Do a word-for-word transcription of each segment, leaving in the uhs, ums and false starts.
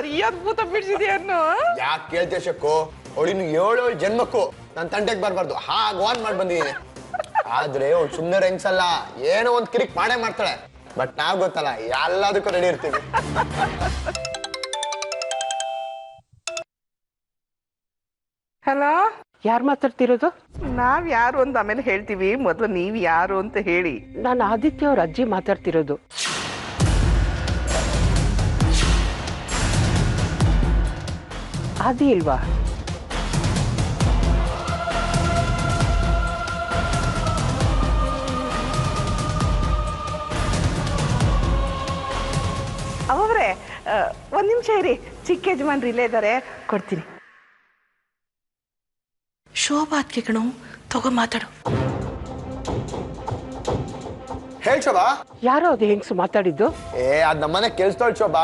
ಸರಿಯಾದ ಭೂತ ಬಿಡಿಸಿದ್ಯಾನು ಯಾಕೆ ಕೇಳ್ತೀಯ ಶಕ್ಕು ಅವಳಿನ್ನು ಏಳು ಏಳು ಜನ್ಮಕ್ಕೂ ನನ್ನ ತಂಟೆಗೆ ಬರ್ಬಾರ್ದು ಹಾಗೆ ವಾನ್ ಮಾಡಿ ಬಂದಿದ್ದೀನಿ ಆದ್ರೆ ಅವಳು ಸುಮ್ಮನೆ ಹೆಂಗ್ಸಲ್ಲ ಏನೋ ಒಂದ್ ಕಿರಿಕ್ ಮಾಡೇ ಮಾಡ್ತಾಳೆ ಬಟ್ ನಾವ್ ಗೊತ್ತಲ್ಲ ಎಲ್ಲದಕ್ಕೂ ರೆಡಿ ಇರ್ತೀವಿ ಹಲೋ ಯಾರು ಮಾತಾಡ್ತಿರೋದು ನಾವ್ ಯಾರು ಅಂತ ಆಮೇಲೆ ಹೇಳ್ತೀವಿ ಮೊದಲು ನೀವ್ ಯಾರು ಅಂತ ಹೇಳಿ ನಾನು ಆದಿತ್ಯ ಅವ್ರ ಅಜ್ಜಿ ಮಾತಾಡ್ತಿರೋದು ಆದಿ ಇಲ್ವಾ ಅವರೇ ಒಂದ್ ನಿಮಿಷ ಇರಿ ಚಿಕ್ಕ ಯಜಮಾನ್ರು ಇಲ್ಲೇ ಇದ್ದಾರೆ ಕೊಡ್ತೀನಿ ಶೋಭಾ ಅದ್ಕೆ ಕಣೋ ತಗೋ ಮಾತಾಡು ಹೇಳ್ ಶೋಭಾ ಯಾರೋ ಅದು ಹೆಂಗ್ಸು ಮಾತಾಡಿದ್ದು ಏ ಅದ್ ನಮ್ಮನೆ ಕೆಲ್ಸದೋಳ್ ಶೋಭಾ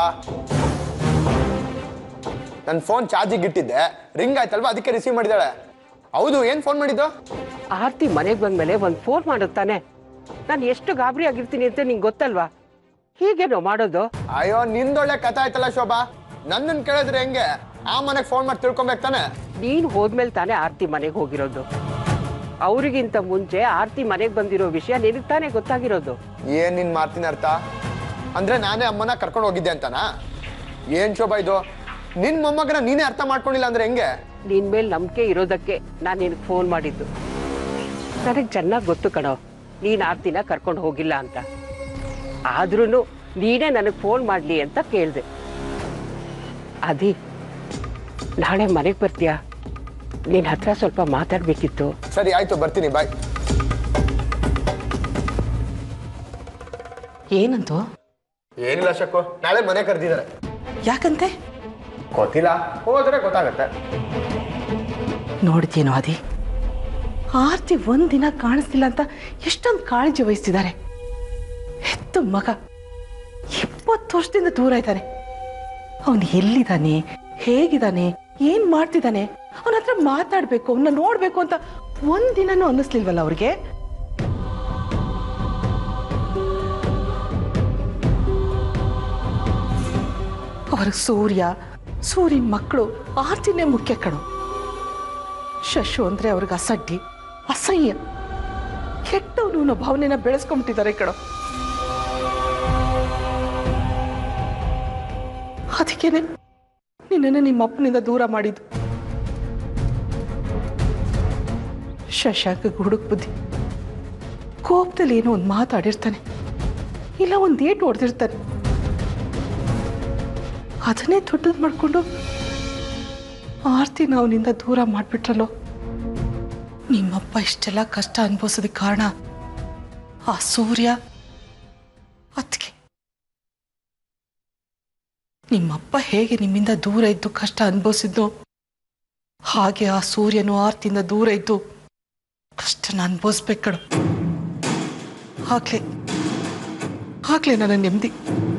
ನನ್ ಫೋನ್ ಚಾರ್ಜಿಗೆ ಇಟ್ಟಿದ್ದೆ ರಿಂಗ್ ಆಯ್ತಲ್ವಾ ಅದಕ್ಕೆ ರಿಸೀವ್ ಮಾಡಿದಾಳೆ ಹೌದು ಏನ್ ಫೋನ್ ಮಾಡಿದ್ದು ಆರ್ತಿ ಮನೆಗೆ ಬಂದ್ಮೇಲೆ ಒಂದ್ ಫೋನ್ ಮಾಡುತ್ತಾನೆ ನಾನು ಎಷ್ಟು ಗಾಬರಿ ಆಗಿರ್ತೀನಿ ಅಂತ ನಿಂಗೆ ಗೊತ್ತಲ್ವಾ ಹೀಗೇನೋ ಮಾಡೋದು ಅಯ್ಯೋ ನಿಂದೊಳ್ಳೆ ಕಥೆ ಆಯ್ತಲ್ಲ ಶೋಭಾ ನನ್ನನ್ ಕೇಳಿದ್ರೆ ಹೆಂಗೆ ಆ ಮನೆಗ್ ಫೋನ್ ಮಾಡಿ ತಿಳ್ಕೊಬೇಕು ತಾನೆ ನೀನ್ ಹೋದ್ಮೇಲೆ ತಾನೇ ಆರ್ತಿ ಮನೆಗೆ ಹೋಗಿರೋದು ಅವ್ರಿಗಿಂತ ಮುಂಚೆ ಆರ್ತಿ ಮನೆಗೆ ಬಂದಿರೋ ವಿಷಯ ನಿನಗ್ ತಾನೇ ಗೊತ್ತಾಗಿರೋದು ಏನ್ ನಿನ್ ಮಾತಿನ ಅರ್ಥ ಅಂದ್ರೆ ನಾನೇ ಅಮ್ಮನ ಕರ್ಕೊಂಡು ಹೋಗಿದ್ದೆ ಅಂತನಾ ಏನ್ ಶೋಭಾ ಇದು ನಿನ್ ಮೊಮ್ಮಗನ ನೀನೇ ಅರ್ಥ ಮಾಡ್ಕೊಂಡಿಲ್ಲ ಅಂದ್ರೆ ಹೆಂಗೆ ನಿನ್ ಮೇಲೆ ನಂಬಿಕೆ ಇರೋದಕ್ಕೆ ನಾನು ನಿನಗೆ ಫೋನ್ ಮಾಡಿದ್ದು ನನಗೆ ಚೆನ್ನಾಗಿ ಗೊತ್ತು ಕಣೋ ನೀನ್ ಆರ್ತಿನ ಕರ್ಕೊಂಡು ಹೋಗಿಲ್ಲ ಅಂತ ಆದ್ರೂ ನೀನೇ ನನಗೆ ಫೋನ್ ಮಾಡ್ಲಿ ಅಂತ ಕೇಳಿದೆ ಅದಿ ನಾಳೆ ಮನೆಗೆ ಬರ್ತೀಯಾ ನಿನ್ ಹತ್ರ ಸ್ವಲ್ಪ ಮಾತಾಡ್ಬೇಕಿತ್ತು ಸರಿ ಆಯ್ತು ಬರ್ತೀನಿ ಬಾಯ್ ಏನಂತು ಏನಿಲ್ಲ ಶಕ್ಕು ನಾಳೆ ಮನೆ ಕರೆದಿದ್ದಾರೆ ಯಾಕಂತೆ ಗೊತ್ತಿಲ್ಲ ಹೋದ್ರೆ ಗೊತ್ತಾಗತ್ತೆ ನೋಡ್ತೀನೋ ಅದಿ ಆರ್ತಿ ಒಂದಿನ ಕಾಣಿಸ್ತಿಲ್ಲ ಅಂತ ಎಷ್ಟೊಂದು ಕಾಳಜಿ ವಹಿಸ್ತಿದ್ದಾರೆ ಹೆತ್ತು ಮಗ ಇಪ್ಪತ್ತು ವರ್ಷದಿಂದ ದೂರ ಇದ್ದಾನೆ ಅವನು ಎಲ್ಲಿದ್ದಾನೆ ಹೇಗಿದ್ದಾನೆ ಏನ್ ಮಾಡ್ತಿದ್ದಾನೆ ಅವನ ಹತ್ರ ಮಾತಾಡ್ಬೇಕು ಅವನ್ನ ನೋಡ್ಬೇಕು ಅಂತ ಒಂದಿನನೂ ಅನ್ನಿಸ್ಲಿಲ್ವಲ್ಲ ಅವ್ರಿಗೆ ಅವ್ರಿಗೆ ಸೂರ್ಯ ಸೂರ್ಯನ ಮಕ್ಕಳು ಆರ್ತಿನೇ ಮುಖ್ಯ ಕಣು ಶಶು ಅಂದ್ರೆ ಅವ್ರಿಗೆ ಅಸಡ್ಡಿ ಅಸಹ್ಯ ಕೆಟ್ಟವನು ಅನ್ನೋ ಭಾವನೆನ ಬೆಳೆಸ್ಕೊಂಡ್ಬಿಟ್ಟಿದ್ದಾರೆ ಕಣೋ ಅದಕ್ಕೇನೆ ನಿನ್ನನ್ನು ನಿಮ್ಮ ಅಪ್ಪನಿಂದ ದೂರ ಮಾಡಿದ್ದು ಶಶಾಂಕ ಹುಡುಕ್ ಬುದ್ಧಿ ಕೋಪದಲ್ಲಿ ಏನೋ ಒಂದು ಮಾತಾಡಿರ್ತಾನೆ ಇಲ್ಲ ಒಂದು ಏಟು ಹೊಡೆದಿರ್ತಾನೆ ಅದನ್ನೇ ದೊಡ್ಡದು ಮಾಡ್ಕೊಂಡು ಆರ್ತಿನ ಅವನಿಂದ ದೂರ ಮಾಡ್ಬಿಟ್ರಲ್ಲೋ ನಿಮ್ಮಪ್ಪ ಇಷ್ಟೆಲ್ಲ ಕಷ್ಟ ಅನುಭವಿಸೋದಕ್ಕೆ ಕಾರಣ ಆ ಸೂರ್ಯ ಅದಕ್ಕೆ ನಿಮ್ಮಪ್ಪ ಹೇಗೆ ನಿಮ್ಮಿಂದ ದೂರ ಇದ್ದು ಕಷ್ಟ ಅನುಭವಿಸಿದ್ನೋ ಹಾಗೆ ಆ ಸೂರ್ಯನು ಆರ್ತಿಯಿಂದ ದೂರ ಇದ್ದು ಕಷ್ಟನ ಅನುಭವಿಸ್ಬೇಕು ಕಣೋ ಆಗ್ಲೇ ಆಗ್ಲೇ ನನ್ನ ನೆಮ್ಮದಿ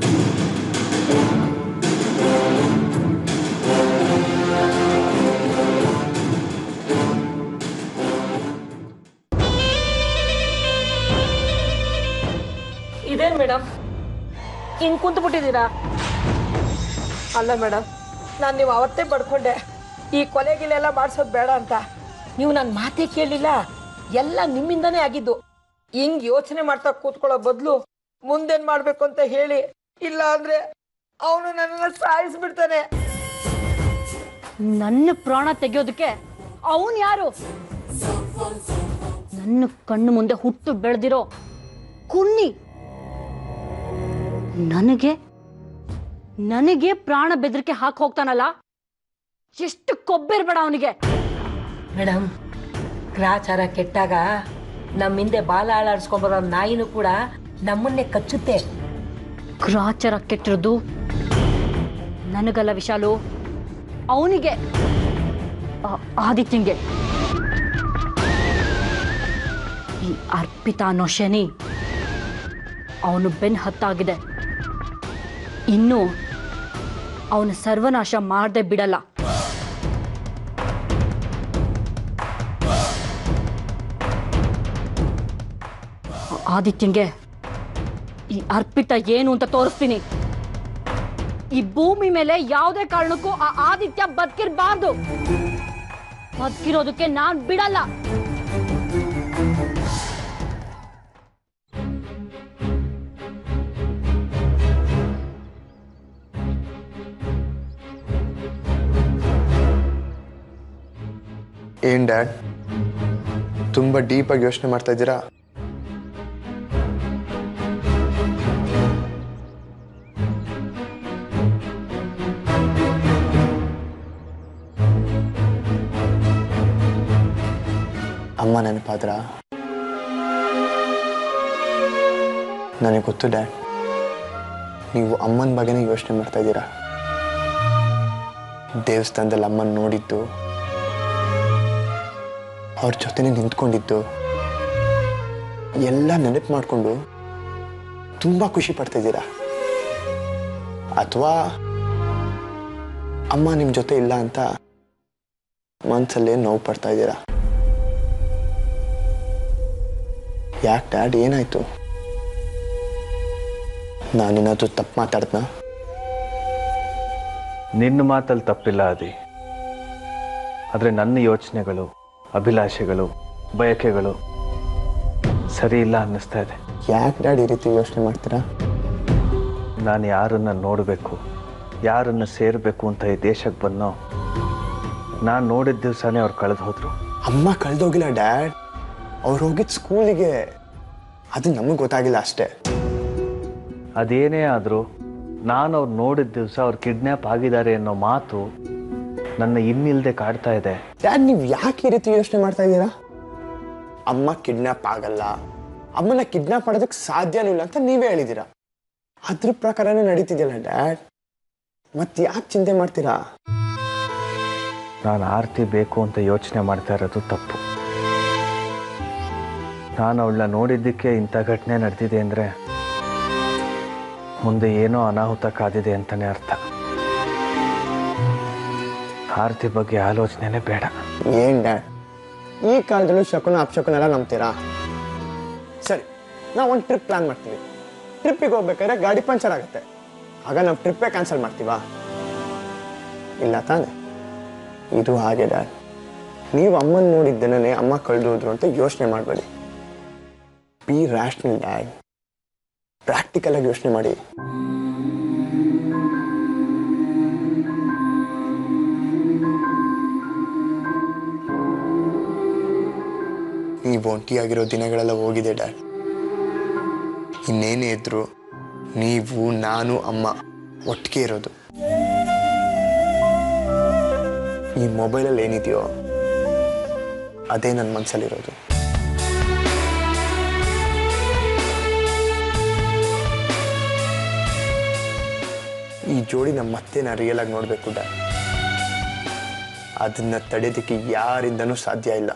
ಇದೇನ್ ಮೇಡಮ್ ಹಿಂಗ್ ಕುಂತು ಬಿಟ್ಟಿದ್ದೀರಾ ಅಲ್ಲ ಮೇಡಮ್ ನಾನು ನೀವು ಅವತ್ತೇ ಬಡ್ಕೊಂಡೆ ಈ ಕೊಲೆಗಿಲೆಲ್ಲ ಮಾಡಿಸೋದು ಬೇಡ ಅಂತ ನೀವು ನನ್ನ ಮಾತೇ ಕೇಳಿಲ್ಲ ಎಲ್ಲ ನಿಮ್ಮಿಂದನೇ ಆಗಿದ್ದು ಹಿಂಗ್ ಯೋಚನೆ ಮಾಡ್ತಾ ಕೂತ್ಕೊಳ್ಳೋ ಬದಲು ಮುಂದೇನ್ ಮಾಡ್ಬೇಕು ಅಂತ ಹೇಳಿ ಇಲ್ಲ ಅಂದ್ರೆ ಅವನು ನನ್ನನ್ನು ಸಾಯಿಸ್ಬಿಡ್ತಾನೆ ನನ್ನ ಪ್ರಾಣ ತೆಗೆಯೋದಕ್ಕೆ ಅವನು ಯಾರು ನನ್ನ ಕಣ್ಣು ಮುಂದೆ ಹುಟ್ಟು ಬೆಳೆದಿರೋ ಕುನ್ನಿ ನನಗೆ ನನಗೆ ಪ್ರಾಣ ಬೆದರಿಕೆ ಹಾಕಿ ಹೋಗ್ತಾನಲ್ಲ ಎಷ್ಟು ಕೊಬ್ಬಿರ್ಬೇಡ ಅವನಿಗೆ ಮೇಡಮ್ ಗ್ರಾಚಾರ ಕೆಟ್ಟಾಗ ನಮ್ಮಿಂದೆ ಬಾಲ ಆಳಾಡ್ಸ್ಕೊಂಬರೋ ನಾಯಿನೂ ಕೂಡ ನಮ್ಮನ್ನೇ ಕಚ್ಚುತ್ತೆ ಗ್ರಾಚಾರ ಕೆಟ್ಟಿರೋದು ನನಗಲ್ಲ ವಿಶಾಲು ಅವನಿಗೆ ಆದಿತ್ಯಂಗೆ ಈ ಅರ್ಪಿತಾ ಅನ್ನೋ ಶನಿ ಅವನು ಬೆನ್ ಹತ್ತಾಗಿದೆ ಇನ್ನು ಅವನ ಸರ್ವನಾಶ ಮಾಡದೆ ಬಿಡಲ್ಲ ಆದಿತ್ಯಂಗೆ ಈ ಅರ್ಪಿತ ಏನು ಅಂತ ತೋರಿಸ್ತೀನಿ ಈ ಭೂಮಿ ಮೇಲೆ ಯಾವುದೇ ಕಾರಣಕ್ಕೂ ಆ ಆದಿತ್ಯ ಬದುಕಿರಬಾರ್ದು. ಬದುಕಿರೋದಕ್ಕೆ ನಾನ್ ಬಿಡಲ್ಲ. ಏನ್ ಡ್ಯಾಡ್ ತುಂಬಾ ಡೀಪ್ ಆಗಿ ಯೋಚನೆ ಮಾಡ್ತಾ ಇದ್ದೀರಾ? ಅಮ್ಮ ನೆನಪಾದ್ರ? ನನಗೆ ಗೊತ್ತು ಡ್ಯಾಡ್, ನೀವು ಅಮ್ಮನ ಬಗ್ಗೆನೇ ಯೋಚನೆ ಮಾಡ್ತಾ ಇದ್ದೀರಾ. ದೇವಸ್ಥಾನದಲ್ಲಿ ಅಮ್ಮನ ನೋಡಿದ್ದು, ಅವ್ರ ಜೊತೆನೆ ನಿಂತ್ಕೊಂಡಿದ್ದು ಎಲ್ಲ ನೆನಪು ಮಾಡಿಕೊಂಡು ತುಂಬಾ ಖುಷಿ ಪಡ್ತಾ ಇದ್ದೀರಾ? ಅಥವಾ ಅಮ್ಮ ನಿಮ್ಮ ಜೊತೆ ಇಲ್ಲ ಅಂತ ಮನಸ್ಸಲ್ಲೇ ನೋವು ಪಡ್ತಾ ಇದ್ದೀರಾ? ಯಾಕೆ ಡ್ಯಾಡ್, ಏನಾಯ್ತು? ನಾನೇನಾದ್ರೂ ತಪ್ಪು ಮಾತಾಡ್ದಾ? ನಿನ್ನ ಮಾತಲ್ಲಿ ತಪ್ಪಿಲ್ಲ ಅದಿ, ಆದರೆ ನನ್ನ ಯೋಚನೆಗಳು, ಅಭಿಲಾಷೆಗಳು, ಬಯಕೆಗಳು ಸರಿ ಇಲ್ಲ ಅನ್ನಿಸ್ತಾ ಇದೆ. ಯಾಕೆ ಡ್ಯಾಡ್ ಈ ರೀತಿ ಯೋಚನೆ ಮಾಡ್ತೀರಾ? ನಾನು ಯಾರನ್ನ ನೋಡಬೇಕು, ಯಾರನ್ನ ಸೇರಬೇಕು ಅಂತ ಈ ದೇಶಕ್ಕೆ ಬಂದೋ, ನಾನು ನೋಡಿದ ದಿವಸನೇ ಅವ್ರು ಕಳೆದು ಹೋದ್ರು. ಅಮ್ಮ ಕಳೆದೋಗಿಲ್ಲ ಡ್ಯಾಡ್, ಅವ್ರು ಹೋಗಿದ್ದು ಸ್ಕೂಲಿಗೆ. ಅದು ನಮಗೆ ಗೊತ್ತಾಗಿಲ್ಲ ಅಷ್ಟೇ. ಅದೇನೇ ಆದರೂ ನಾನು ಅವ್ರು ನೋಡಿದ ದಿವಸ ಅವ್ರು ಕಿಡ್ನ್ಯಾಪ್ ಆಗಿದ್ದಾರೆ ಅನ್ನೋ ಮಾತು ನನ್ನ ಇನ್ನಿಲ್ಲದೆ ಕಾಡ್ತಾ ಇದೆ. ಡ್ಯಾಡ್, ನೀವು ಯಾಕೆ ಈ ರೀತಿ ಯೋಚನೆ ಮಾಡ್ತಾ ಇದ್ದೀರಾ? ಅಮ್ಮ ಕಿಡ್ನ್ಯಾಪ್ ಆಗಲ್ಲ, ಅಮ್ಮನ ಕಿಡ್ನ್ಯಾಪ್ ಮಾಡೋದಕ್ಕೆ ಸಾಧ್ಯನೂ ಇಲ್ಲ ಅಂತ ನೀವೇ ಹೇಳಿದ್ದೀರಾ. ಅದ್ರ ಪ್ರಕಾರನೇ ನಡೀತಿದೆಯಲ್ಲ ಡ್ಯಾಡ್, ಮತ್ತೆ ಯಾಕೆ ಚಿಂತೆ ಮಾಡ್ತೀರಾ? ನಾನು ಆರ್ತಿ ಬೇಕು ಅಂತ ಯೋಚನೆ ಮಾಡ್ತಾ ಇರೋದು ತಪ್ಪು. ನಾನು ಅವಳನ್ನ ನೋಡಿದ್ದಕ್ಕೆ ಇಂಥ ಘಟನೆ ನಡೆದಿದೆ ಅಂದರೆ ಮುಂದೆ ಏನೋ ಅನಾಹುತ ಕಾದಿದೆ ಅಂತಲೇ ಅರ್ಥ. ಆರ್ತಿ ಬಗ್ಗೆ ಆಲೋಚನೆನೇ ಬೇಡ. ಏನ್ ಡ್ಯಾಡ್, ಈ ಕಾಲದಲ್ಲೂ ಶಕುನ ಅಪಶಕುನ ಎಲ್ಲ ನಂಬ್ತೀರಾ? ಸರಿ, ನಾವು ಒಂದು ಟ್ರಿಪ್ ಪ್ಲಾನ್ ಮಾಡ್ತೀವಿ. ಟ್ರಿಪ್ಪಿಗೆ ಹೋಗ್ಬೇಕಾದ್ರೆ ಗಾಡಿ ಪಂಚರ್ ಆಗುತ್ತೆ, ಆಗ ನಾವು ಟ್ರಿಪ್ಪೇ ಕ್ಯಾನ್ಸಲ್ ಮಾಡ್ತೀವಾ? ಇಲ್ಲ ತಾನೆ? ಇದು ಹಾಗೆ ಡ್ಯಾಡ್, ನೀವು ಅಮ್ಮನ ನೋಡಿದ್ದೇನೆ ಅಮ್ಮ ಕಳೆದೋದ್ರು ಅಂತ ಯೋಚನೆ ಮಾಡಬೇಡಿ. ಬಿ ರ್ಯಾಷನಲ್ ಡ್ಯಾಡ್, ಪ್ರಾಕ್ಟಿಕಲ್ ಆಗಿ ಯೋಚನೆ ಮಾಡಿ. ನೀವು ಒಂಟಿಯಾಗಿರೋ ದಿನಗಳೆಲ್ಲ ಹೋಗಿದೆ ಡ್ಯಾಡ್. ಇನ್ನೇನೇ ಇದ್ರು ನೀವು, ನಾನು, ಅಮ್ಮ ಒಟ್ಟಿಗೆ ಇರೋದು. ಈ ಮೊಬೈಲಲ್ಲಿ ಏನಿದೆಯೋ ಅದೇ ನನ್ನ ಮನಸ್ಸಲ್ಲಿರೋದು. ಈ ಜೋಡಿ ನಮ್ಮ ಮತ್ತೆ ನಾ ರಿಯಲ್ ಆಗಿ ನೋಡಬೇಕು ಡ್ಯಾಡ್. ಅದನ್ನ ತಡೆಯೋದಕ್ಕೆ ಯಾರಿಂದನೂ ಸಾಧ್ಯ ಇಲ್ಲ.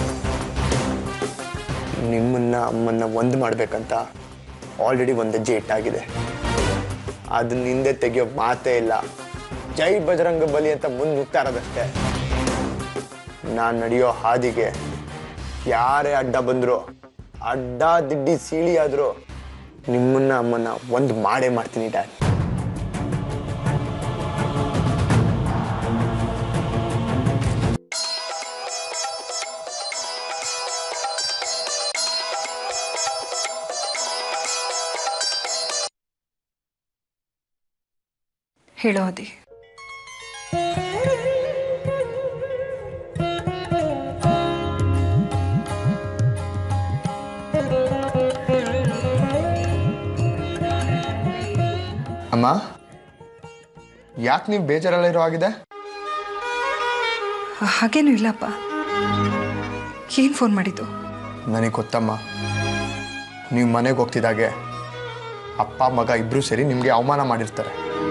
ನಿಮ್ಮನ್ನ ಅಮ್ಮನ್ನ ಒಂದು ಮಾಡ್ಬೇಕಂತ ಆಲ್ರೆಡಿ ಒಂದು ಹೆಜ್ಜೆ ಇಟ್ಟಾಗಿದೆ. ಅದನ್ನ ಹಿಂದೆ ತೆಗಿಯೋ ಮಾತೇ ಇಲ್ಲ. ಜೈ ಬಜರಂಗ ಬಲಿ ಅಂತ ಮುಂದೆ ನುಗ್ತಾ ಇರೋದಷ್ಟೇ. ನಾನು ನಡೆಯೋ ಹಾದಿಗೆ ಯಾರೇ ಅಡ್ಡ ಬಂದ್ರು, ಅಡ್ಡ ದಿಡ್ಡಿ ಸೀಳಿ ಆದ್ರು ನಿಮ್ಮನ್ನ ಅಮ್ಮನ್ನ ಒಂದು ಮಾಡೇ ಮಾಡ್ತೀನಿ ಡ್ಯಾಡ್. ಹೇಳೋ ಅದಿ. ಅಮ್ಮ, ಯಾಕೆ ನೀವು ಬೇಜಾರೆಲ್ಲ ಇರೋ ಆಗಿದೆ? ಹಾಗೇನು ಇಲ್ಲಪ್ಪ. ಏನು ಫೋನ್ ಮಾಡಿದ್ದು? ನನಗೆ ಗೊತ್ತಮ್ಮ, ನೀವು ಮನೆಗೆ ಹೋಗ್ತಿದ್ದಾಗೆ ಅಪ್ಪ ಮಗ ಇಬ್ರು ಸೇರಿ ನಿಮಗೆ ಅವಮಾನ ಮಾಡಿರ್ತಾರೆ.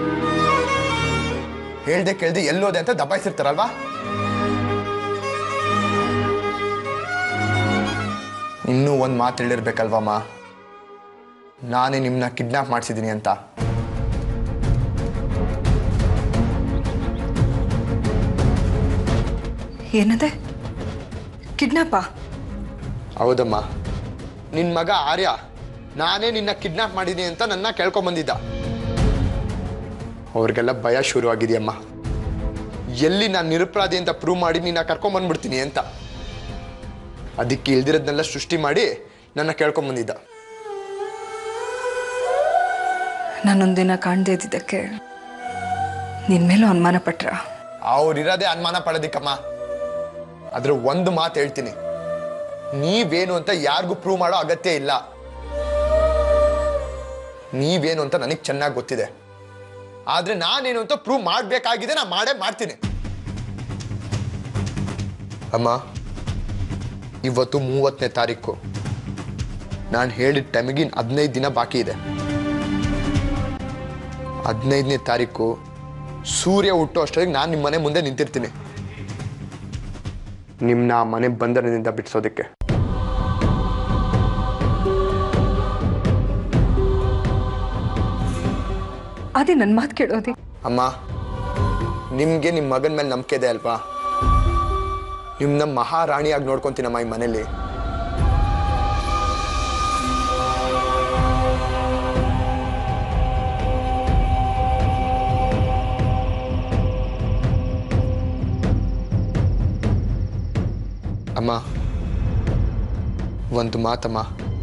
ಹೇಳ್ದೆ ಕೇಳ್ದೆ ಎಲ್ಲೋದೆ ಅಂತ ದಬಾಯಿಸಿರ್ತಾರಲ್ವಾ? ಇನ್ನೂ ಒಂದು ಮಾತು ಹೇಳಿರ್ಬೇಕಲ್ವಮ್ಮ, ನಾನೇ ನಿಮ್ಮನ್ನ ಕಿಡ್ನಾಪ್ ಮಾಡಿಸಿದ್ದೀನಿ ಅಂತ. ಏನದೆ? ಕಿಡ್ನಾಪಾ? ಹೌದಮ್ಮ, ನಿನ್ನ ಮಗ ಆರ್ಯ ನಾನೇ ನಿನ್ನ ಕಿಡ್ನಾಪ್ ಮಾಡಿದ್ದೀನಿ ಅಂತ ನನ್ನ ಕೇಳ್ಕೊಂಬಂದಿದ್ದ. ಅವ್ರಿಗೆಲ್ಲ ಭಯ ಶುರು ಆಗಿದೆಯಮ್ಮ. ಎಲ್ಲಿ ನಾನು ನಿರಪರಾಧಿ ಅಂತ ಪ್ರೂವ್ ಮಾಡಿ ನಿನ್ನ ಕರ್ಕೊಂಬಂದ್ಬಿಡ್ತೀನಿ ಅಂತ. ಅದಕ್ಕೆ ಇಲ್ದಿರೋದನ್ನೆಲ್ಲ ಸೃಷ್ಟಿ ಮಾಡಿ ನನ್ನ ಕೇಳ್ಕೊಂಬಂದಿದ್ದ. ನಾನೊಂದಿನ ಕಾಣದೇ ಇದ್ದಿದ್ದಕ್ಕೆ ನಿನ್ನ ಮೇಲೂ ಅನುಮಾನ ಪಟ್ರ? ಅವ್ರಿರೋದೇ ಅನುಮಾನ ಪಡೋದಿಕ್ಕಮ್ಮ. ಆದ್ರೆ ಒಂದು ಮಾತು ಹೇಳ್ತೀನಿ, ನೀವೇನು ಅಂತ ಯಾರಿಗೂ ಪ್ರೂವ್ ಮಾಡೋ ಅಗತ್ಯ ಇಲ್ಲ. ನೀವೇನು ಅಂತ ನನಗೆ ಚೆನ್ನಾಗಿ ಗೊತ್ತಿದೆ. ಆದ್ರೆ ನಾನೇನು ಅಂತ ಪ್ರೂವ್ ಮಾಡಬೇಕಾಗಿದೆ, ನಾ ಮಾಡೇ ಮಾಡ್ತೀನಿ. ಅಮ್ಮ, ಇವತ್ತು ಮೂವತ್ತನೇ ತಾರೀಕು. ನಾನು ಹೇಳಿದ ಟೈಮಿಗೆ ಹದಿನೈದು ದಿನ ಬಾಕಿ ಇದೆ. ಹದಿನೈದನೇ ತಾರೀಕು ಸೂರ್ಯ ಹುಟ್ಟೋ ಅಷ್ಟೊತ್ತಿಗೆ ನಾನು ನಿಮ್ಮ ಮನೆ ಮುಂದೆ ನಿಂತಿರ್ತೀನಿ, ನಿಮ್ಮನ್ನ ಮನೆ ಬಂಧನದಿಂದ ಬಿಡಿಸೋದಕ್ಕೆ. ಅದೇ ನನ್ನ ಮಾತು ಕೇಳೋದಿ. ಅಮ್ಮ, ನಿಮ್ಗೆ ನಿಮ್ಮ ಮಗನ ಮೇಲೆ ನಂಬಿಕೆ ಇದೆ ಅಲ್ವಾ? ನಿಮ್ಮನ್ನ ಮಹಾರಾಣಿಯಾಗಿ ನೋಡ್ಕೊಂತೀನಮ್ಮ ಈ ಮನೇಲಿ. ಅಮ್ಮ, ಒಂದು ಮಾತಮ್ಮ,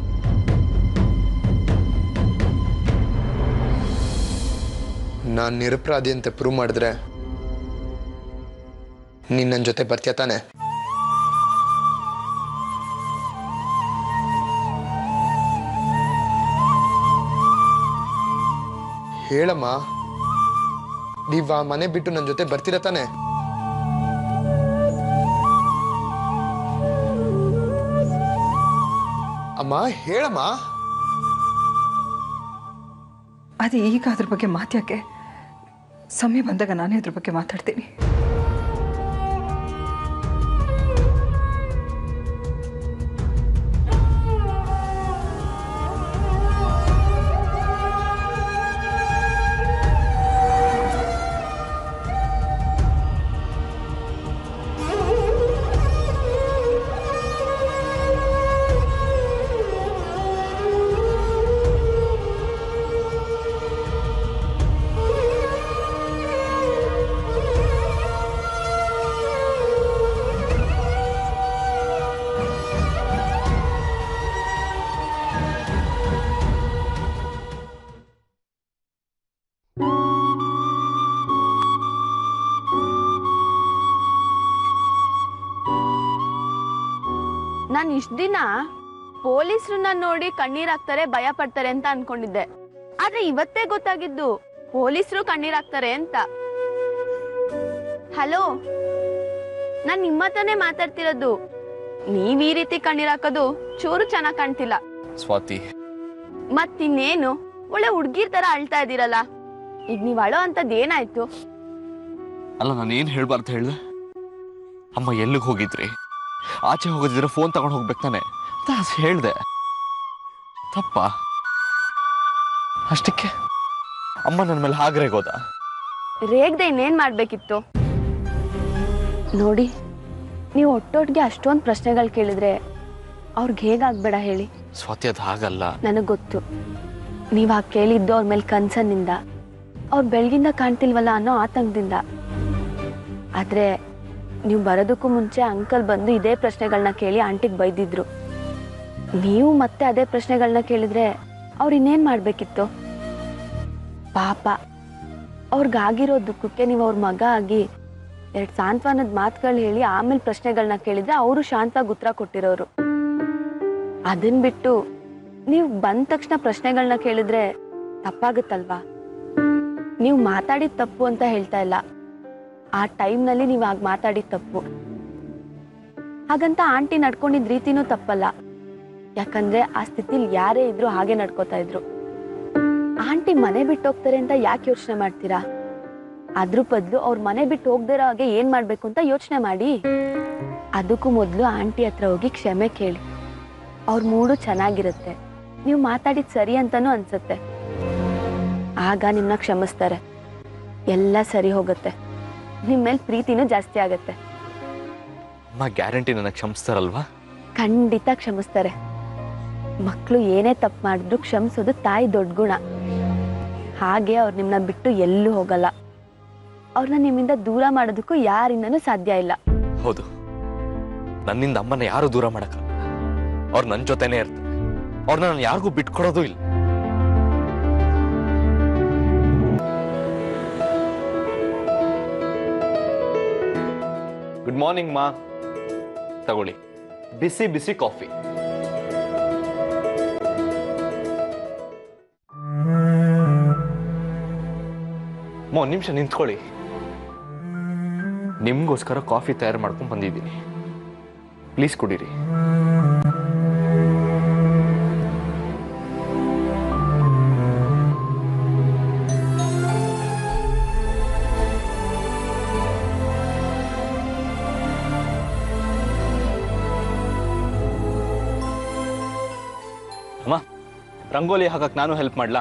ನಾನು ನಿರಪರಾಧಿ ಅಂತ ಪ್ರೂವ್ ಮಾಡಿದ್ರೆ ನೀನ್ ನನ್ನ ಜೊತೆ ಬರ್ತೀಯ ತಾನೆ? ಹೇಳಮ್ಮ, ನೀವ್ ಆ ಮನೆ ಬಿಟ್ಟು ನನ್ನ ಜೊತೆ ಬರ್ತೀರ ತಾನೆ? ಅಮ್ಮ ಹೇಳಮ್ಮ. ಅದೇ ಈಗ ಅದ್ರ ಬಗ್ಗೆ ಮಾತ್ಯಾಕೆ? ಸಮಯ ಬಂದಾಗ ನಾನೇ ಅದ್ರ ಬಗ್ಗೆ ಮಾತಾಡ್ತೀನಿ. ನಾನು ಇಷ್ಟ ದಿನ ಪೊಲೀಸರನ್ನ ನೋಡಿ ಕಣ್ಣೀರಾಗ್ತಾರೆ, ಭಯ ಪಡ್ತಾರೆ ಅಂತ ಅನ್ಕೊಂಡಿದ್ದೆ. ಆದ್ರೆ ಇವತ್ತೇ ಗೊತ್ತಾಗಿದ್ದು ಪೊಲೀಸರು ಕಣ್ಣೀರಾಗ್ತಾರೆ ಅಂತ. ಹಲೋ, ನಾನ್ ನಿಮ್ಮ ಹತ್ರನೇ ಮಾತಾಡ್ತಿರೋದು. ನೀವ್ ಈ ರೀತಿ ಕಣ್ಣೀರಾಕೋದು ಚೂರು ಚೆನ್ನಾಗ್ ಕಾಣ್ತಿಲ್ಲ. ಸ್ವಾತಿ, ಮತ್ತಿನ್ನೇನು ಒಳ್ಳೆ ಹುಡ್ಗಿರ್ ತರ ಅಳ್ತಾ ಇದೀರಲ್ಲ, ಈಗ ನೀವ್ ಅಳೋ ಅಂತದ್ ಏನಾಯ್ತು? ಅಲ್ಲ, ನಾನು ಏನ್ ಹೇಳ್ಬಾರ್ದು ಹೇಳ್ದೆ? ಅಮ್ಮ ಎಲ್ಲಿಗೆ ಹೋಗಿದ್ರಿ? ಆಚೆ ಹೋಗೋದಿದ್ರೆ ಫೋನ್ ತಗೊಂಡು ಹೋಗ್ಬೇಕು ತಾನೆ ಅಂತ ಹೇಳ್ದೆ. ತಪ್ಪ ಅಷ್ಟಕ್ಕೆ ಅಮ್ಮ ನನ್ನ ಮೇಲೆ ಹಾಗ್ರೇಗೋದ? ರೇಗ್ದೆ ಇನ್ನೇನ್ ಮಾಡ್ಬೇಕಿತ್ತು? ನೋಡಿ, ನೀವು ಒಟ್ಟೊಟ್ಟಿಗೆ ಅಷ್ಟೊಂದು ಪ್ರಶ್ನೆಗಳು ಕೇಳಿದ್ರೆ ಅವ್ರಿಗೆ ಹೇಗಾಗ್ಬೇಡ ಹೇಳಿ? ಸ್ವಾತಿ, ಅದು ಹಾಗಲ್ಲ. ನನಗ್ ಗೊತ್ತು, ನೀವ್ ಹಾಗೆ ಕೇಳಿದ್ದು ಅವ್ರ ಮೇಲೆ ಕನ್ಸನ್ನಿಂದ, ಅವ್ರ ಬೆಳಗಿಂದ ಕಾಣ್ತಿಲ್ವಲ್ಲ ಅನ್ನೋ ಆತಂಕದಿಂದ. ಆದ್ರೆ ನೀವು ಬರೋದಕ್ಕೂ ಮುಂಚೆ ಅಂಕಲ್ ಬಂದು ಇದೇ ಪ್ರಶ್ನೆಗಳನ್ನ ಕೇಳಿ ಆಂಟಿಗೆ ಬೈದಿದ್ರು. ನೀವು ಮತ್ತೆ ಅದೇ ಪ್ರಶ್ನೆಗಳನ್ನ ಕೇಳಿದ್ರೆ ಅವ್ರು ಇನ್ನೇನ್ ಮಾಡ್ಬೇಕಿತ್ತು? ಪಾಪ, ಅವ್ರಿಗಾಗಿರೋ ದುಃಖಕ್ಕೆ ನೀವು ಅವ್ರ ಮಗ ಆಗಿ ಎರಡು ಸಾಂತ್ವನದ ಮಾತುಗಳು ಹೇಳಿ ಆಮೇಲೆ ಪ್ರಶ್ನೆಗಳನ್ನ ಕೇಳಿದ್ರೆ ಅವರು ಶಾಂತವಾಗಿ ಉತ್ತರ ಕೊಟ್ಟಿರೋರು. ಅದನ್ ಬಿಟ್ಟು ನೀವು ಬಂದ ತಕ್ಷಣ ಪ್ರಶ್ನೆಗಳನ್ನ ಕೇಳಿದ್ರೆ ತಪ್ಪಾಗುತ್ತಲ್ವಾ? ನೀವು ಮಾತಾಡಿದ ತಪ್ಪು ಅಂತ ಹೇಳ್ತಾ ಇಲ್ಲ, ಆ ಟೈಮ್ನಲ್ಲಿ ನೀವು ಆಗ ಮಾತಾಡಿದ ತಪ್ಪು. ಹಾಗಂತ ಆಂಟಿ ನಡ್ಕೊಂಡಿದ್ ರೀತಿನೂ ತಪ್ಪಲ್ಲ, ಯಾಕಂದ್ರೆ ಆ ಸ್ಥಿತಿಲಿ ಯಾರೇ ಇದ್ರು ಹಾಗೆ ನಡ್ಕೋತಾ ಇದ್ರು. ಆಂಟಿ ಮನೆ ಬಿಟ್ಟು ಹೋಗ್ತಾರೆ ಅಂತ ಯಾಕೆ ಯೋಚನೆ ಮಾಡ್ತೀರಾ? ಅದ್ರ ಬದಲು ಅವ್ರ ಮನೆ ಬಿಟ್ಟು ಹೋಗ್ದಿರೋ ಹಾಗೆ ಏನ್ ಮಾಡ್ಬೇಕು ಅಂತ ಯೋಚನೆ ಮಾಡಿ. ಅದಕ್ಕೂ ಮೊದಲು ಆಂಟಿ ಹತ್ರ ಹೋಗಿ ಕ್ಷಮೆ ಕೇಳಿ. ಅವ್ರ ಮೂಡು ಚೆನ್ನಾಗಿರುತ್ತೆ, ನೀವು ಮಾತಾಡಿದ್ ಸರಿ ಅಂತಾನೂ ಅನ್ಸುತ್ತೆ. ಆಗ ನಿಮ್ನ ಕ್ಷಮಿಸ್ತಾರೆ, ಎಲ್ಲ ಸರಿ ಹೋಗುತ್ತೆ, ನಿಮ್ಮ ಮೇಲೆ ಪ್ರೀತಿನೂ ಜಾಸ್ತಿ ಆಗತ್ತೆ. ಅಮ್ಮ ಗ್ಯಾರಂಟಿ ನನ್ನ ಕ್ಷಮಿಸ್ತಾರಲ್ವಾ? ಖಂಡಿತ ಕ್ಷಮಿಸ್ತಾರೆ. ಮಕ್ಕಳು ಏನೇ ತಪ್ಪು ಮಾಡಿದ್ರು ಕ್ಷಮಿಸೋದು ತಾಯಿ ದೊಡ್ಡ ಗುಣ. ಹಾಗೆ ಅವ್ರು ನಿಮ್ಮನ್ನ ಬಿಟ್ಟು ಎಲ್ಲೂ ಹೋಗಲ್ಲ. ಅವ್ರನ್ನ ನಿಮ್ಮಿಂದ ದೂರ ಮಾಡೋದಕ್ಕೂ ಯಾರಿಂದನೂ ಸಾಧ್ಯ ಇಲ್ಲ. ಹೌದು, ನನ್ನಿಂದ ಅಮ್ಮನ ಯಾರು ದೂರ ಮಾಡಕ್ಕ, ಅವ್ರು ನನ್ನ ಜೊತೆನೇ ಇರ್ತಾರೆ. ಅವ್ರನ್ನ ನಾನು ಯಾರಿಗೂ ಬಿಟ್ಕೊಡೋದು ಇಲ್ಲ. ಗುಡ್ ಮಾರ್ನಿಂಗ್ ಮಾ. ತಗೊಳ್ಳಿ ಬಿಸಿ ಬಿಸಿ ಕಾಫಿ. ಮಾ ಒಂದು ನಿಮಿಷ ನಿಂತ್ಕೊಳ್ಳಿ. ನಿಮ್ಗೋಸ್ಕರ ಕಾಫಿ ತಯಾರು ಮಾಡ್ಕೊಂಡು ಬಂದಿದ್ದೀನಿ, ಪ್ಲೀಸ್ ಕುಡೀರಿ. ಅಮ್ಮ, ರಂಗೋಲಿ ಹಾಕಕ್ ನಾನು ಹೆಲ್ಪ್ ಮಾಡ್ಲಾ?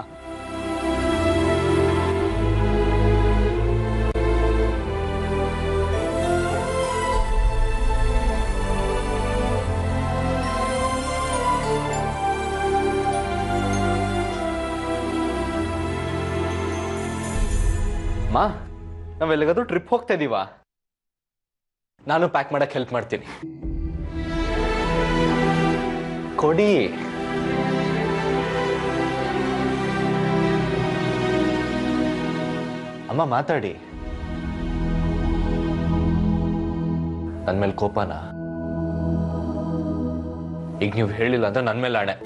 ಅಮ್ಮ, ನಾವೆಲ್ಲಿಗಾದ್ರೂ ಟ್ರಿಪ್ ಹೋಗ್ತಾ ಇದೀವಾ? ನಾನು ಪ್ಯಾಕ್ ಮಾಡಕ್ ಹೆಲ್ಪ್ ಮಾಡ್ತೀನಿ. ಕೊಡಿ. ಅಮ್ಮ ಮಾತಾಡಿ. ನನ್ ಮೇಲೆ ಕೋಪನಾ? ಈಗ ನೀವು ಹೇಳಿಲ್ಲ ಅಂದ್ರೆ ನನ್ ಮೇಲೆ ಆಣೆ.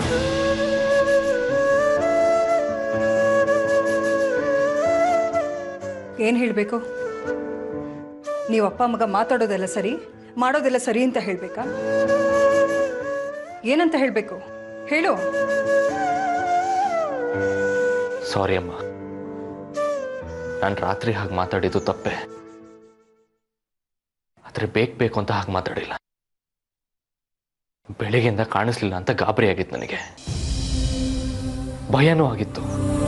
ಏನ್ ಹೇಳ್ಬೇಕು? ನೀವು ಅಪ್ಪ ಮಗ ಮಾತಾಡೋದೆಲ್ಲ ಸರಿ, ಮಾಡೋದೆಲ್ಲ ಸರಿ ಅಂತ ಹೇಳ್ಬೇಕಾ? ಏನಂತ ಹೇಳ್ಬೇಕು ಹೇಳು. ಸಾರಿ ಅಮ್ಮ, ನಾನು ರಾತ್ರಿ ಹಾಗೆ ಮಾತಾಡಿದ್ದು ತಪ್ಪೆ. ಆದ್ರೆ ಬೇಕು ಬೇಕು ಅಂತ ಹಾಗೆ ಮಾತಾಡಿಲ್ಲ. ಬೆಳಿಗ್ಗೆಯಿಂದ ಕಾಣಿಸ್ಲಿಲ್ಲ ಅಂತ ಗಾಬರಿ ಆಗಿತ್ತು ನನಗೆ, ಭಯನೂ ಆಗಿತ್ತು.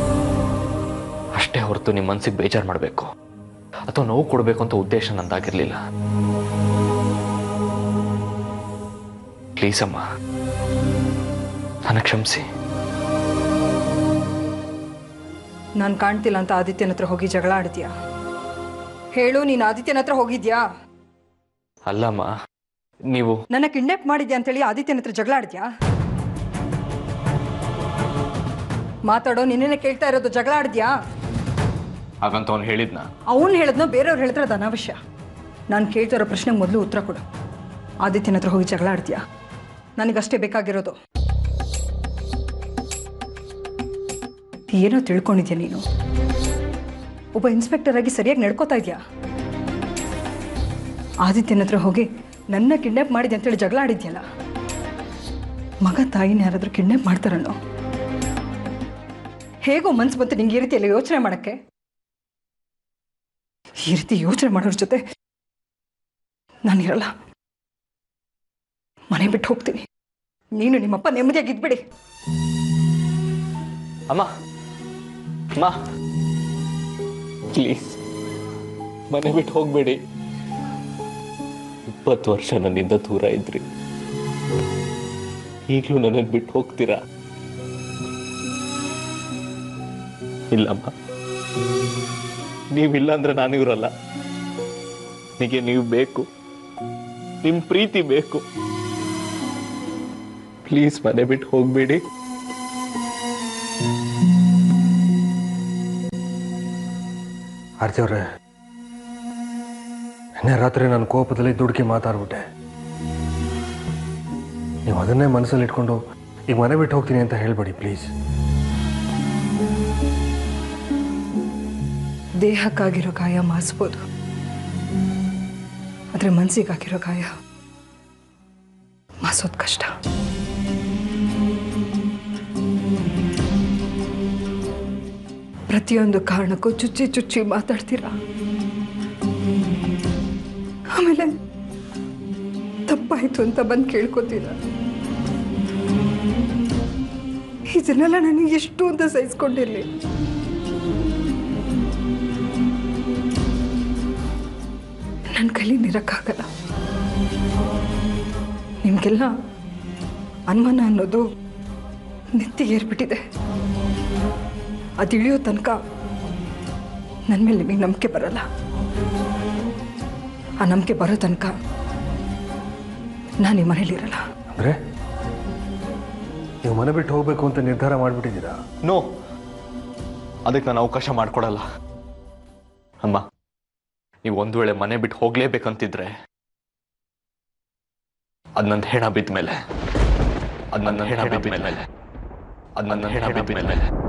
ಅಷ್ಟೇ ಹೊರತು ನಿಮ್ಮ ಮನಸ್ಸಿಗೆ ಬೇಜಾರು ಮಾಡಬೇಕು ಅಥವಾ ನೋವು ಕೊಡಬೇಕು ಅಂತ ಉದ್ದೇಶ ನಂದಾಗಿರ್ಲಿಲ್ಲ. ಪ್ಲೀಸ್ ಅಮ್ಮ, ನನ್ನ ಕ್ಷಮಿಸಿ. ನಾನು ಕಾಣ್ತಿಲ್ಲ ಅಂತ ಆದಿತ್ಯನ ಹತ್ರ ಹೋಗಿ ಜಗಳ ಆಡ್ತೀಯಾ? ಹೇಳು, ನೀನು ಆದಿತ್ಯನ ಹತ್ರ ಹೋಗಿದ್ಯಾ? ಅಲ್ಲಮ್ಮ, ನೀವು ನನ್ನ ಕಿಡ್ನಾಪ್ ಮಾಡಿದ್ಯಾ ಅಂತೇಳಿ ಆದಿತ್ಯನ ಹತ್ರ ಜಗಳ ಆಡ್ತೀಯಾ? ಮಾತಾಡೋ, ನಿನ್ನೆ ಕೇಳ್ತಾ ಇರೋದು, ಜಗಳ ಆಡ್ದ್ಯಾ? ಹಾಗಂತ ಅವ್ನು ಹೇಳಿದ್ನ? ಅವನು ಹೇಳದ್ನೋ ಬೇರೆಯವ್ರು ಹೇಳ್ತಾರೆ, ಅದು ಅನಾವಶ್ಯ. ನಾನು ಕೇಳ್ತಾ ಇರೋ ಪ್ರಶ್ನೆಗೆ ಮೊದಲು ಉತ್ತರ ಕೊಡು. ಆದಿತ್ಯನ ಹತ್ರ ಹೋಗಿ ಜಗಳ ಆಡ್ತೀಯಾ? ನನಗಷ್ಟೇ ಬೇಕಾಗಿರೋದು. ಏನೋ ತಿಳ್ಕೊಂಡಿದ್ಯಾ ನೀನು? ಒಬ್ಬ ಇನ್ಸ್ಪೆಕ್ಟರ್ ಆಗಿ ಸರಿಯಾಗಿ ನಡ್ಕೋತಾ ಇದೆಯಾ? ಆದಿತ್ಯನ ಹತ್ರ ಹೋಗಿ ನನ್ನ ಕಿಡ್ನಾಪ್ ಮಾಡಿದೆ ಅಂತೇಳಿ ಜಗಳ ಆಡಿದ್ಯಲ್ಲ. ಮಗ ತಾಯಿನ ಯಾರಾದ್ರೂ ಕಿಡ್ನಾಪ್ ಮಾಡ್ತಾರನ್ನೋ? ಹೇಗೋ ಮನ್ಸು ಬಂತು ನಿಂಗೆ ಈ ರೀತಿಯಲ್ಲಿ ಯೋಚನೆ ಮಾಡಕ್ಕೆ? ಈ ರೀತಿ ಯೋಚನೆ ಮಾಡೋರ ಜೊತೆ ನಾನಿರಲ್ಲ. ಮನೆ ಬಿಟ್ಟು ಹೋಗ್ತೀನಿ. ನೀನು ನಿಮ್ಮಪ್ಪ ನೆಮ್ಮದಿಯಾಗಿದ್ಬಿಡಿ. ಅಮ್ಮ, ಅಮ್ಮ ಪ್ಲೀಸ್ ಮನೆ ಬಿಟ್ಟು ಹೋಗ್ಬೇಡಿ. ಇಪ್ಪತ್ತು ವರ್ಷ ನನ್ನಿಂದ ದೂರ ಇದ್ರಿ, ಈಗಲೂ ನನ್ನನ್ನು ಬಿಟ್ಟು ಹೋಗ್ತೀರಾ? ಇಲ್ಲಮ್ಮ, ನೀವಿಲ್ಲ ಅಂದ್ರೆ ನಾನು ಇರಲ್ಲ. ನನಗೆ ನೀವು ಬೇಕು, ನಿಮ್ ಪ್ರೀತಿ ಬೇಕು. ಪ್ಲೀಸ್ ಮನೆ ಬಿಟ್ಟು ಹೋಗ್ಬೇಡಿ. ಆರ್ತಿ ಅವ್ರೆ, ನಿನ್ನೆ ರಾತ್ರಿ ನಾನು ಕೋಪದಲ್ಲಿ ದುಡುಕಿ ಮಾತಾಡ್ಬಿಟ್ಟೆ. ನೀವು ಅದನ್ನೇ ಮನಸ್ಸಲ್ಲಿ ಇಟ್ಕೊಂಡು ಈಗ ಮನೆ ಬಿಟ್ಟು ಹೋಗ್ತೀನಿ ಅಂತ ಹೇಳ್ಬೇಡಿ ಪ್ಲೀಸ್. ದೇಹಕ್ಕಾಗಿರೋ ಗಾಯ ಮಾಸ್ಬೋದು, ಆದರೆ ಮನಸ್ಸಿಗಾಗಿರೋ ಗಾಯ ಮಾಸೋದು ಕಷ್ಟ. ಪ್ರತಿಯೊಂದು ಕಾರಣಕ್ಕೂ ಚುಚ್ಚಿ ಚುಚ್ಚಿ ಮಾತಾಡ್ತೀರಾ, ಆಮೇಲೆ ತಪ್ಪಾಯ್ತು ಅಂತ ಬಂದು ಕೇಳ್ಕೊತೀರಾ. ಇದನ್ನೆಲ್ಲ ನನಗೆ ಎಷ್ಟು ಅಂತ ಸಹಿಸ್ಕೊಂಡಿರ್ಲಿ. ನನ್ನ ಕೈಲಿ ನಿರಕ್ಕಾಗಲ್ಲ. ನಿಮಗೆಲ್ಲ ಅನುಮಾನ ಅನ್ನೋದು ನೆತ್ತಿಗೇರ್ಬಿಟ್ಟಿದೆ. ಅದಿಳಿಯೋ ತನಕ ನನ್ನ ಮೇಲೆ ನಿಮಗೆ ನಂಬಿಕೆ ಬರಲ್ಲ. ಆ ನಂಬಿಕೆ ಬರೋ ತನಕ ನಾನು ಈ ಮನೇಲಿರಲ್ಲ. ಅಂದರೆ ನೀವು ಮನೆ ಬಿಟ್ಟು ಹೋಗಬೇಕು ಅಂತ ನಿರ್ಧಾರ ಮಾಡಿಬಿಟ್ಟಿದ್ದೀರಾ? ನೋ, ಅದಕ್ಕೆ ನಾನು ಅವಕಾಶ ಮಾಡಿಕೊಡಲ್ಲ. ಅಮ್ಮ, ನೀವು ಒಂದು ವೇಳೆ ಮನೆ ಬಿಟ್ಟು ಹೋಗ್ಲೇಬೇಕಂತಿದ್ರೆ ಅದು ನನ್ನ ಹೆಣ ಬಿದ್ದ ಮೇಲೆ, ಅದು ನನ್ನ ಹೆಣ ಬಿದ್ದ ಮೇಲೆ, ಅದು ನನ್ನ ಹೆಣ ಬಿದ್ದ ಮೇಲೆ